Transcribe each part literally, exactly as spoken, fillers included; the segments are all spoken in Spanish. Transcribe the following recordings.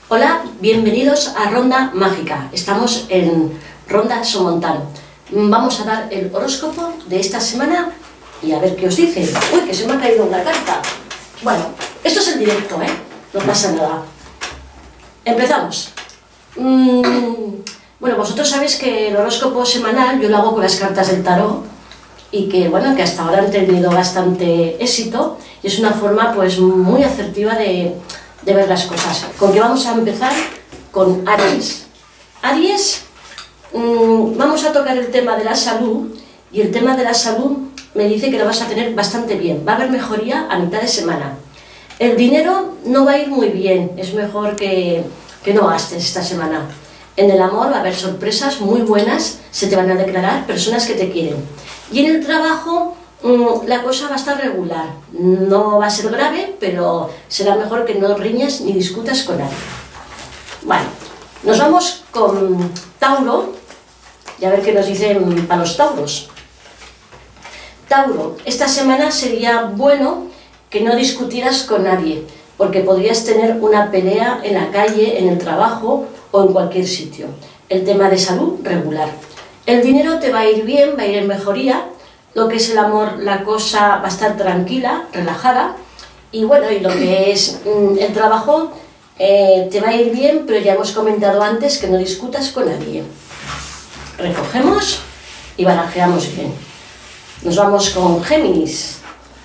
Hola, bienvenidos a Ronda Mágica. Estamos en Ronda Somontano. Vamos a dar el horóscopo de esta semana y a ver qué os dice. Uy, que se me ha caído una carta. Bueno, esto es el directo, ¿eh? No pasa nada. Empezamos. Mm, bueno, vosotros sabéis que el horóscopo semanal yo lo hago con las cartas del tarot y que, bueno, que hasta ahora han tenido bastante éxito y es una forma, pues, muy asertiva de... de ver las cosas. ¿Con qué vamos a empezar? Con Aries. Aries, mmm, vamos a tocar el tema de la salud, y el tema de la salud me dice que lo vas a tener bastante bien, va a haber mejoría a mitad de semana. El dinero no va a ir muy bien, es mejor que, que no gastes esta semana. En el amor va a haber sorpresas muy buenas, se te van a declarar personas que te quieren. Y en el trabajo, la cosa va a estar regular, no va a ser grave, pero será mejor que no riñas ni discutas con nadie. Bueno, nos vamos con Tauro y a ver qué nos dicen para los Tauros. Tauro, esta semana sería bueno que no discutieras con nadie, porque podrías tener una pelea en la calle, en el trabajo o en cualquier sitio. El tema de salud, regular. El dinero te va a ir bien, va a ir en mejoría. Lo que es el amor, la cosa va a estar tranquila, relajada, y bueno, y lo que es mmm, el trabajo eh, te va a ir bien, pero ya hemos comentado antes que no discutas con nadie. Recogemos y barajeamos bien. Nos vamos con Géminis.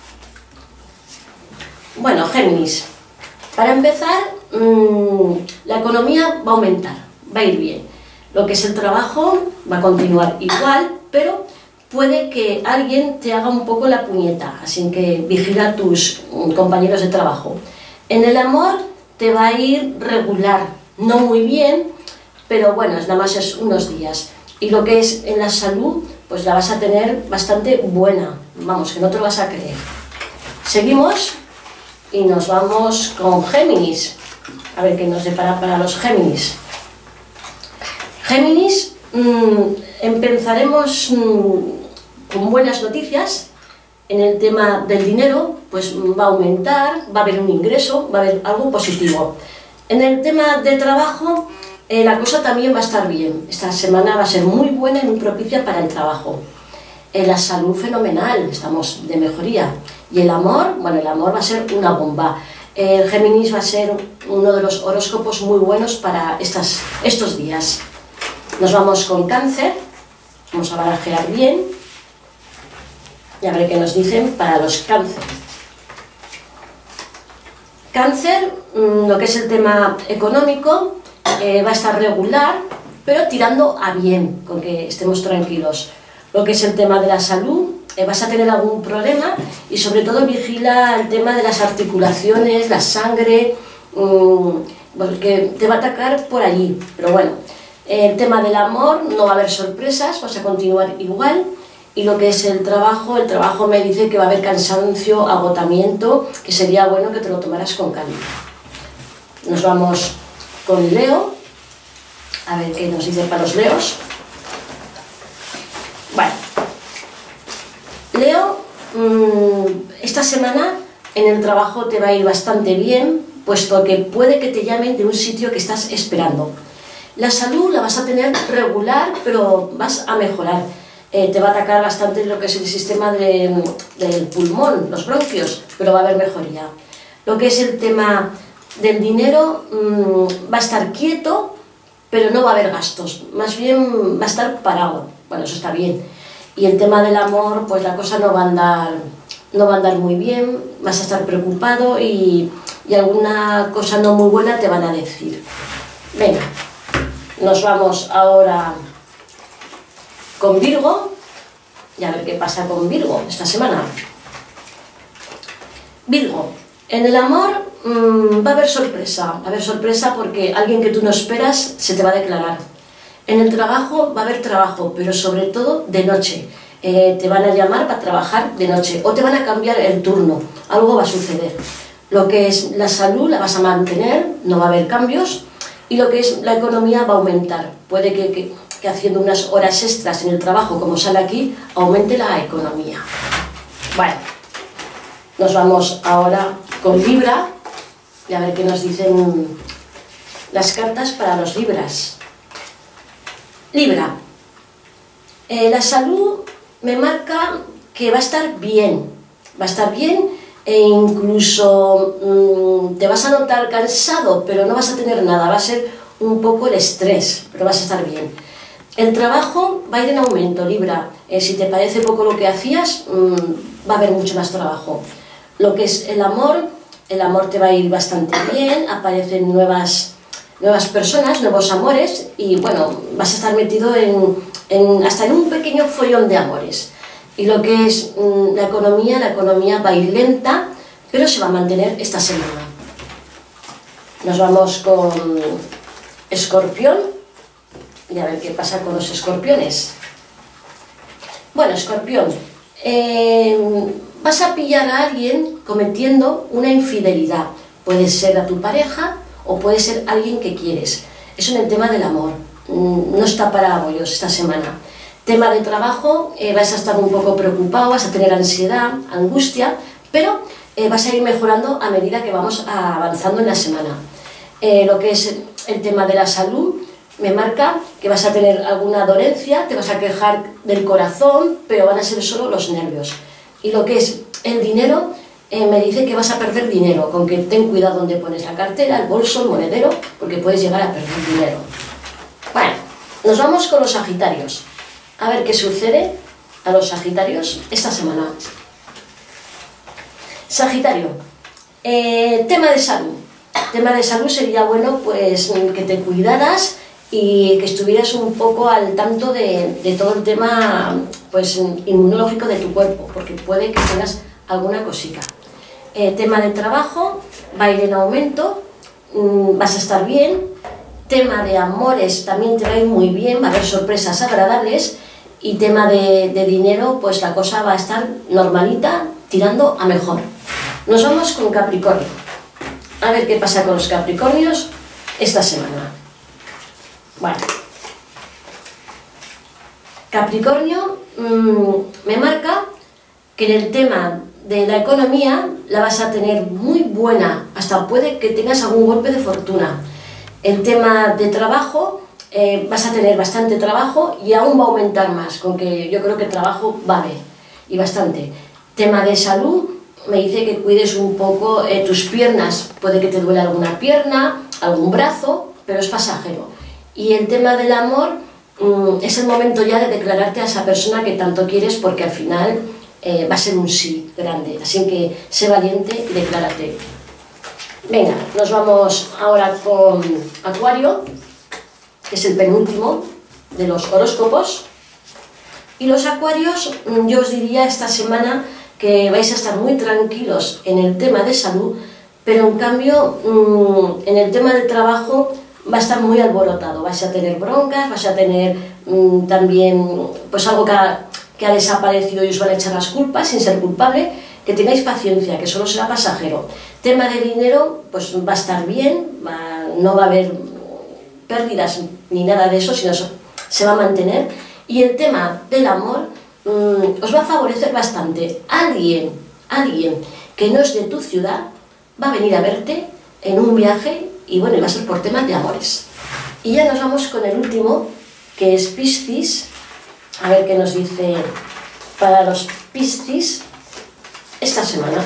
Bueno, Géminis, para empezar, mmm, la economía va a aumentar, va a ir bien. Lo que es el trabajo va a continuar igual, pero puede que alguien te haga un poco la puñeta, así que vigila a tus compañeros de trabajo. En el amor te va a ir regular, no muy bien, pero bueno, nada más es unos días. Y lo que es en la salud, pues la vas a tener bastante buena, vamos, que no te lo vas a creer. Seguimos y nos vamos con Géminis, a ver qué nos depara para los Géminis. Géminis, mmm, empezaremos mmm, con buenas noticias. En el tema del dinero, pues va a aumentar, va a haber un ingreso, va a haber algo positivo. En el tema de trabajo, eh, la cosa también va a estar bien. Esta semana va a ser muy buena y muy propicia para el trabajo. En la salud, fenomenal, estamos de mejoría. Y el amor, bueno, el amor va a ser una bomba. El Géminis va a ser uno de los horóscopos muy buenos para estas, estos días. Nos vamos con Cáncer, vamos a barajear bien y a ver qué nos dicen para los Cáncer. Cáncer, lo que es el tema económico, eh, va a estar regular, pero tirando a bien, con que estemos tranquilos. Lo que es el tema de la salud, eh, vas a tener algún problema y sobre todo vigila el tema de las articulaciones, la sangre, mmm, porque te va a atacar por allí, pero bueno. El tema del amor, no va a haber sorpresas, vas a continuar igual. Y lo que es el trabajo, el trabajo me dice que va a haber cansancio, agotamiento, que sería bueno que te lo tomaras con calma. Nos vamos con Leo, a ver qué nos dice para los Leos. Bueno, Leo, mmm, esta semana en el trabajo te va a ir bastante bien, puesto que puede que te llamen de un sitio que estás esperando. La salud la vas a tener regular, pero vas a mejorar. Eh, te va a atacar bastante lo que es el sistema de, del pulmón, los bronquios, pero va a haber mejoría. Lo que es el tema del dinero, mmm, va a estar quieto, pero no va a haber gastos. Más bien va a estar parado. Bueno, eso está bien. Y el tema del amor, pues la cosa no va a andar, no va a andar muy bien, vas a estar preocupado y, y alguna cosa no muy buena te van a decir. Venga. Nos vamos ahora con Virgo y a ver qué pasa con Virgo esta semana. Virgo, en el amor mmm, va a haber sorpresa, va a haber sorpresa porque alguien que tú no esperas se te va a declarar. En el trabajo va a haber trabajo, pero sobre todo de noche. Eh, te van a llamar para trabajar de noche o te van a cambiar el turno, algo va a suceder. Lo que es la salud la vas a mantener, no va a haber cambios. Y lo que es la economía va a aumentar. Puede que, que, que haciendo unas horas extras en el trabajo, como sale aquí, aumente la economía. Bueno, nos vamos ahora con Libra y a ver qué nos dicen las cartas para los Libras. Libra, eh, la salud me marca que va a estar bien, va a estar bien e incluso mmm, te vas a notar cansado, pero no vas a tener nada, va a ser un poco el estrés, pero vas a estar bien. El trabajo va a ir en aumento, Libra, eh, si te parece poco lo que hacías, mmm, va a haber mucho más trabajo. Lo que es el amor, el amor te va a ir bastante bien, aparecen nuevas, nuevas personas, nuevos amores y bueno, vas a estar metido en, en, hasta en un pequeño follón de amores. Y lo que es mmm, la economía, la economía va a ir lenta, pero se va a mantener esta semana. Nos vamos con Escorpión y a ver qué pasa con los escorpiones. Bueno, Escorpión, eh, vas a pillar a alguien cometiendo una infidelidad. Puede ser a tu pareja o puede ser alguien que quieres. Eso en el tema del amor. No está para bollos esta semana. Tema de trabajo, eh, vas a estar un poco preocupado, vas a tener ansiedad, angustia, pero eh, vas a ir mejorando a medida que vamos avanzando en la semana. Eh, lo que es el tema de la salud, me marca que vas a tener alguna dolencia, te vas a quejar del corazón, pero van a ser solo los nervios. Y lo que es el dinero, eh, me dice que vas a perder dinero, con que ten cuidado donde pones la cartera, el bolso, el monedero, porque puedes llegar a perder dinero. Bueno, nos vamos con los Sagitarios. A ver qué sucede a los Sagitarios esta semana. Sagitario, eh, tema de salud. Tema de salud sería bueno pues que te cuidaras y que estuvieras un poco al tanto de, de todo el tema pues inmunológico de tu cuerpo, porque puede que tengas alguna cosita. Eh, tema de trabajo, va a ir en aumento, mmm, vas a estar bien. Tema de amores también te va a ir muy bien, va a haber sorpresas agradables. Y tema de, de dinero, pues la cosa va a estar normalita, tirando a mejor. Nos vamos con Capricornio. A ver qué pasa con los Capricornios esta semana. Bueno. Capricornio mmm, me marca que en el tema de la economía la vas a tener muy buena. Hasta puede que tengas algún golpe de fortuna. El tema de trabajo... Eh, vas a tener bastante trabajo y aún va a aumentar más, con que yo creo que trabajo va a haber, y bastante. Tema de salud, me dice que cuides un poco eh, tus piernas, puede que te duele alguna pierna, algún brazo, pero es pasajero. Y el tema del amor, mmm, es el momento ya de declararte a esa persona que tanto quieres, porque al final eh, va a ser un sí grande, así que sé valiente y declárate. Venga, nos vamos ahora con Acuario, que es el penúltimo de los horóscopos. Y los Acuarios, yo os diría esta semana que vais a estar muy tranquilos en el tema de salud, pero en cambio en el tema de trabajo va a estar muy alborotado, vais a tener broncas, vais a tener también pues algo que ha, que ha desaparecido y os van a echar las culpas sin ser culpable. Que tengáis paciencia, que solo será pasajero. Tema de dinero, pues va a estar bien, va, no va a haber pérdidas ni nada de eso, sino se va a mantener. Y el tema del amor mmm, os va a favorecer bastante. Alguien, alguien que no es de tu ciudad va a venir a verte en un viaje y bueno, va a ser por temas de amores. Y ya nos vamos con el último, que es Piscis. A ver qué nos dice para los Piscis esta semana.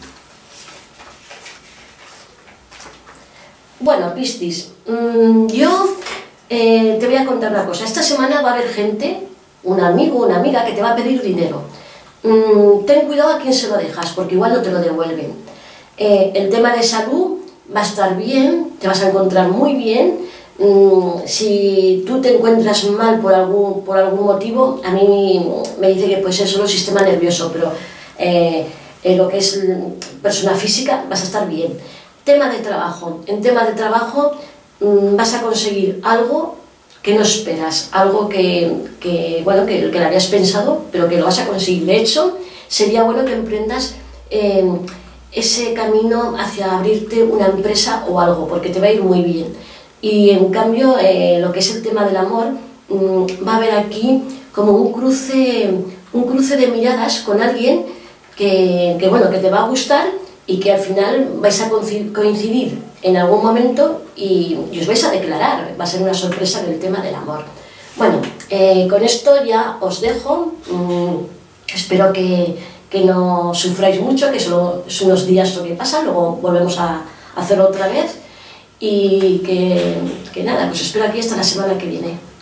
Bueno, Piscis, mmm, yo eh, te voy a contar una cosa. Esta semana va a haber gente, un amigo o una amiga, que te va a pedir dinero. Mmm, ten cuidado a quién se lo dejas, porque igual no te lo devuelven. Eh, el tema de salud va a estar bien, te vas a encontrar muy bien. Mmm, si tú te encuentras mal por algún, por algún motivo, a mí me dice que pues es solo el sistema nervioso, pero eh, en lo que es persona física vas a estar bien. Tema de trabajo. En tema de trabajo mmm, vas a conseguir algo que no esperas, algo que, que bueno, que, que lo habías pensado, pero que lo vas a conseguir. De hecho, sería bueno que emprendas eh, ese camino hacia abrirte una empresa o algo, porque te va a ir muy bien. Y en cambio, eh, lo que es el tema del amor, mmm, va a haber aquí como un cruce, un cruce de miradas con alguien que, que, bueno, que te va a gustar y que al final vais a coincidir en algún momento y, y os vais a declarar, va a ser una sorpresa en el tema del amor. Bueno, eh, con esto ya os dejo, mm, espero que, que no sufráis mucho, que solo es unos días lo que pasa, luego volvemos a hacerlo otra vez y que, que nada, pues espero aquí hasta la semana que viene.